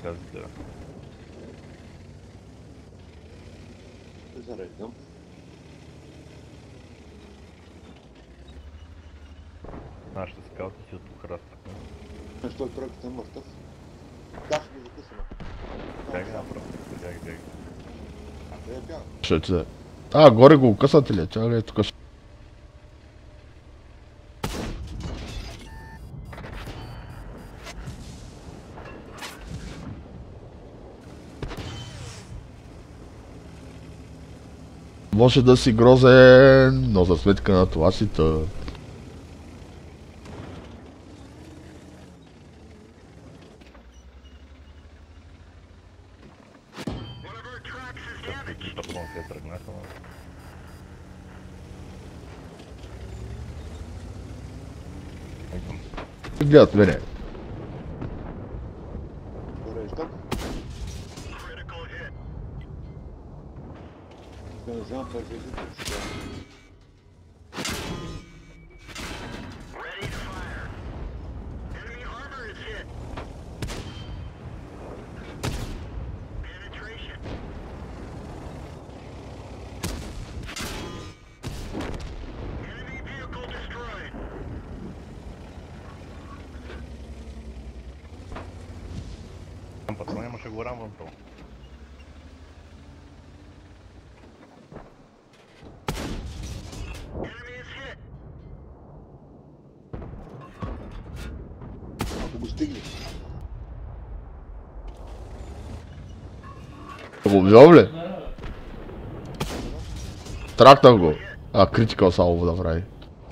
Газите, бе. Зареждам. Нашите скаути си от тук разпътни. Защо тройката е мъртъв? Да, ще ги закъсаме. Бягай направо. Бягай. Къде е бяга? Ще ти... горе го късате ли? Чакай ли тук? Може да си грозен, но за сметка на това си тъп. Патрон къде тръгнаха, но... Идвам. Гледат мене. Зареждам. Да не взема първизите сега. Патрон имаше го рамвам то. Ако го стигне. Го взел ли? Трактах го. Критикал само да прави.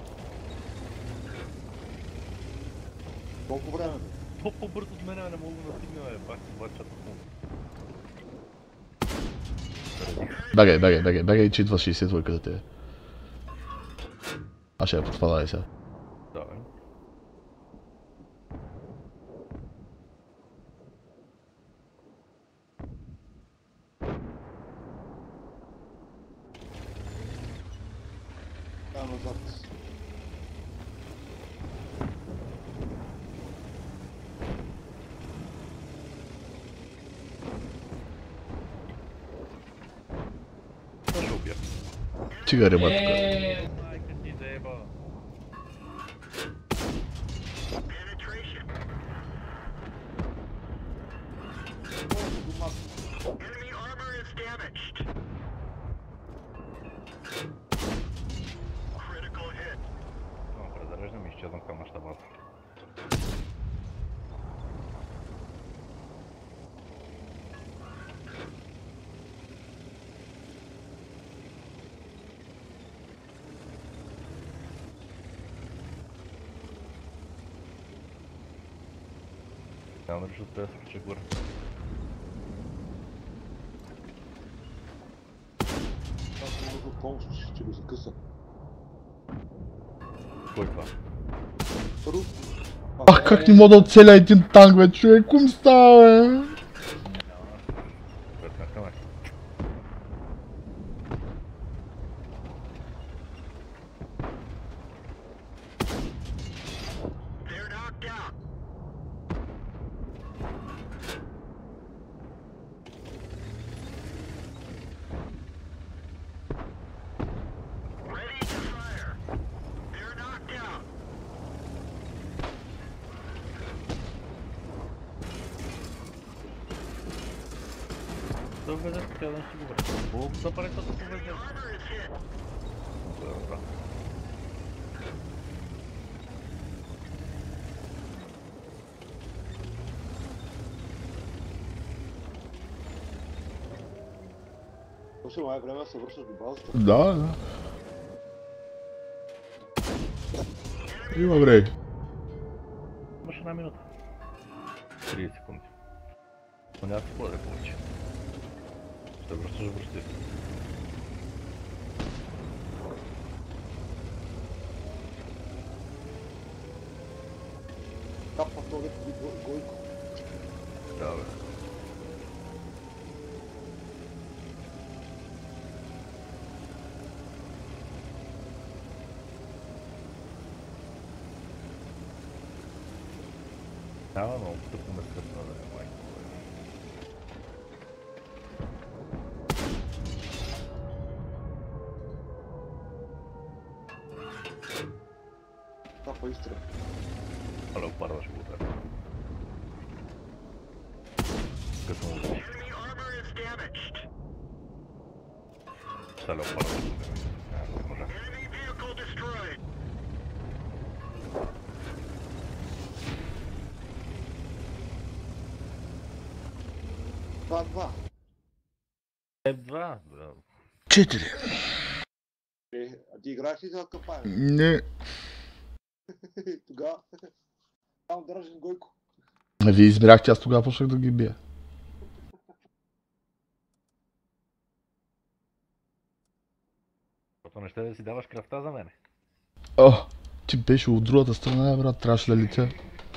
Колко време? По-бързо от мене не мога да стигне, бе. Пак се бачат му. Бегай, че идва 60-двойка за тебе. Аз ще я подпадай сега. Да, бе. Там назад. Това ще убия. Цигари ма тука. Майка ти заеба. Презареждам и изчезвам към нашата база. Няма да реши от тези случаи горе. Аз не мога помощ, ще го закъса. Кой това? Първо. Как не мога да оцеля един танк, бе, човек? Ком става, бе? Пресмехаме. Да влезе, тя да не си го върши. Колко да пари да повезе? Добре. После май време да се връщаш до базата. Да. Има време. Имаш една минута. 30 секунди. Но няма какво да повече. Ще връщаш връщи. Капва това леко гойко. Да, бе. Няма много тъпо ме скъпна, бе, майко, бе. капа изстрел. А леопарда ще го удари. Като му удари. Та леопарда ще го удари. Не може. Два. Два. 4. А ти играеш ли за кампания? Не. Тогава. Там Дражен Гойко. Вие избирахте, аз тогава почнах да ги бия. Защото не ще да си даваш кръвта за мене. О, ти беше от другата страна, брат, трябваше да лице.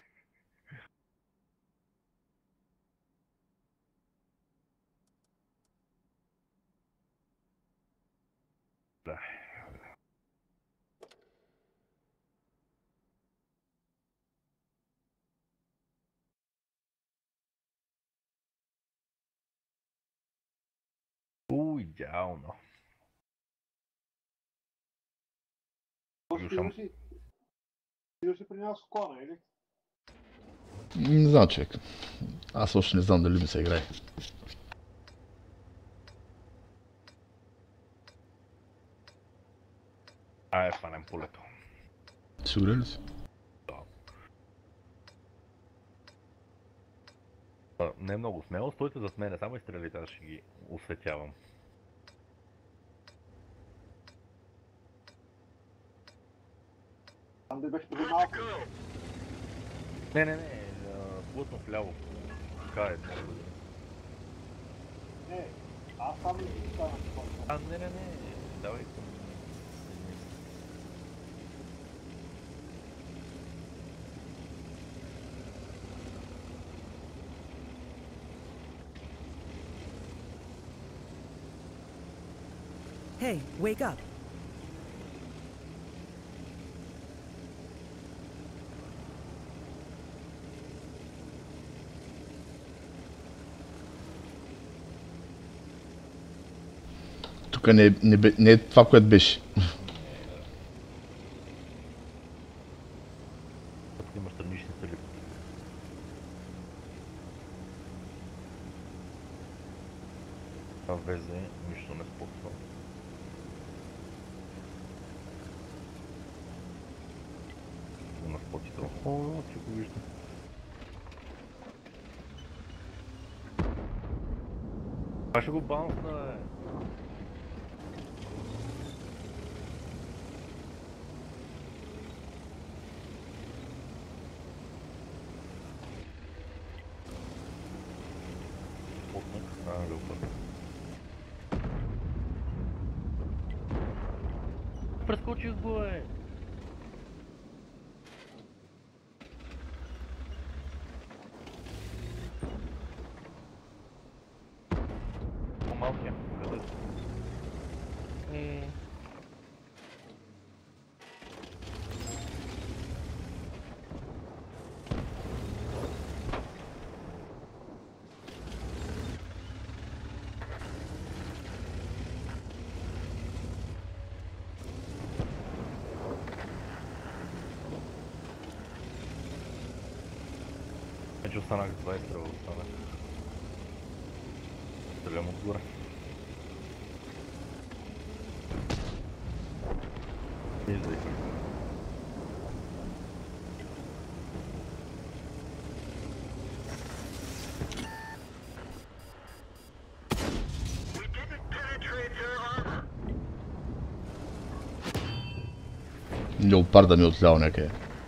Да. Идеално. Идваш ли при нас в кона, или? Не знам, човек. Аз още не знам дали ми се играе. Ай, фанем полето. Сигурен ли си? Не е много смело, стойте зад мене, само изстрелите, аз ще ги осветявам. Там да беше преди малко. Не, плътно вляво. Така е, много да. Не, аз там не си ставам спорта. Не, давай към... Hey, wake up. Тук не е това, което беше. Тук има странични стрели. Това везе, нищо не споква. На спотите. О, че го виждам. Това ще го баунсна, бе. Прескочих го, бе! По-малкия, къде? Вече останах с 20 стрела остана. Стрелям отгоре. Издай. Леопарда ми отляво някъде.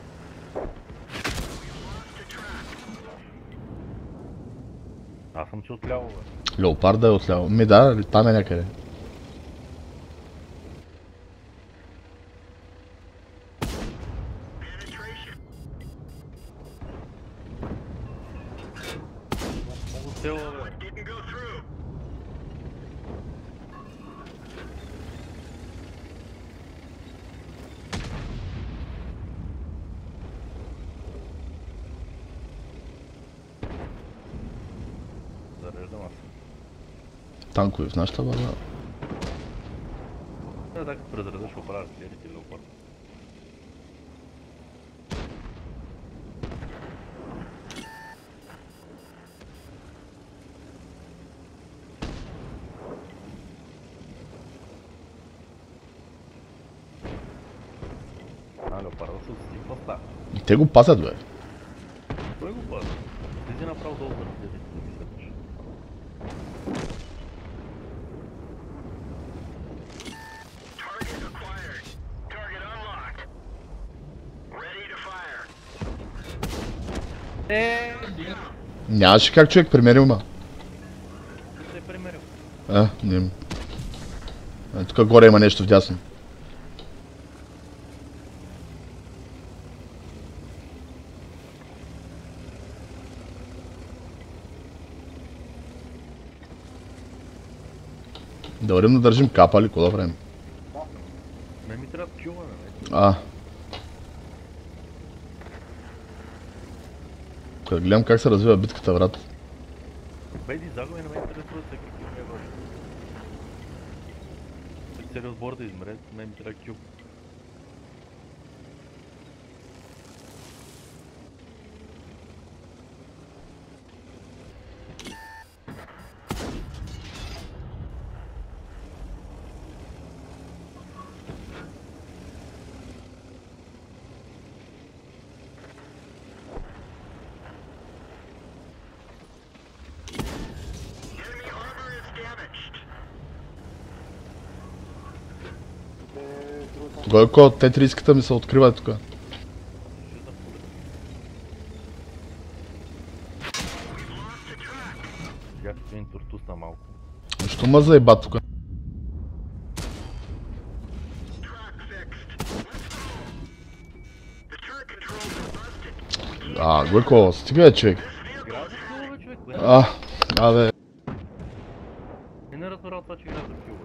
Аз съм ти отляво, бе. Леопарда е отляво. Ми да, там е някъде. Много сила, бе. Зареждам аз. Танкове в нашата база. Да, като презредеш оправя стрелите или леопард. пара да се отсети какво става. И те го пазят, бе. Той го пази. Слизи направо долу да разгледа да ги следваш. Нямаше как човек, примерил ма. Ти се е премерил. Не. Тук горе има нещо вдясно. Да вървим да държим капа ли, какво да правим? Не ми трябва кюване, не? Като гледам как се развива битката, брат. Бейди загуби не ме интересуват всеки кюб ми е важен. Целият отбор да измре, не ми трябва кюб. Гойко, Т-30-ката ми се открива тук. Видях един тортус на малко. Що ма заеба тук? Гойко, стига човек. Игра за кюбове, човек, бе. Абе. Не разбирал това, че игра за кюбове.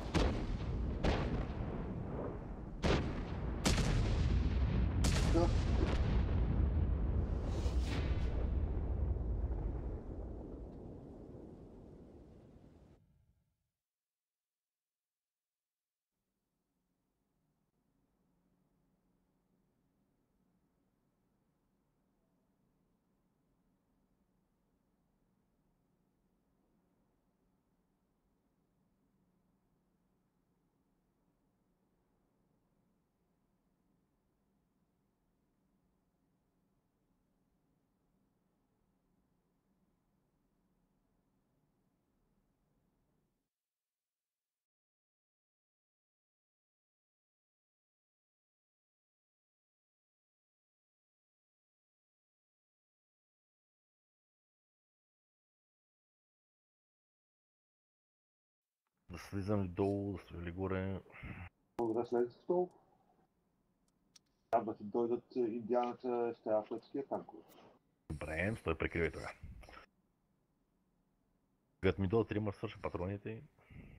Да слизам долу, да стоя ли горе. Да слезеш долу. Трябва да ти дойдат индианата с тези флетския танкове. Добре, стой прикривай това. Когато ми дойдат трима, свърша патроните и...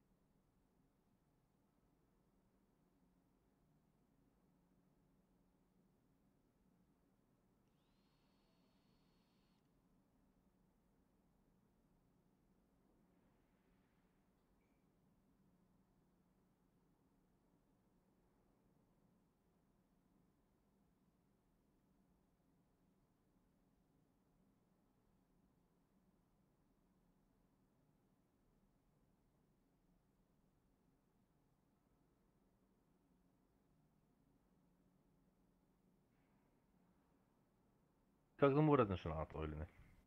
Как да му резнеш на това или не?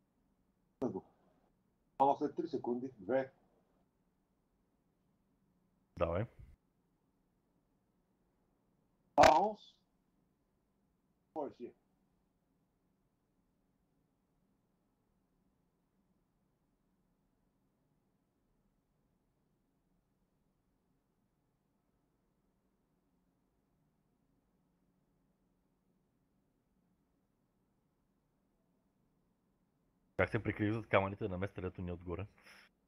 Ама след 3 секунди, 2, Давай. баунс. Кой си е? Как се прикрили зад камъните на место, където ни отгоре?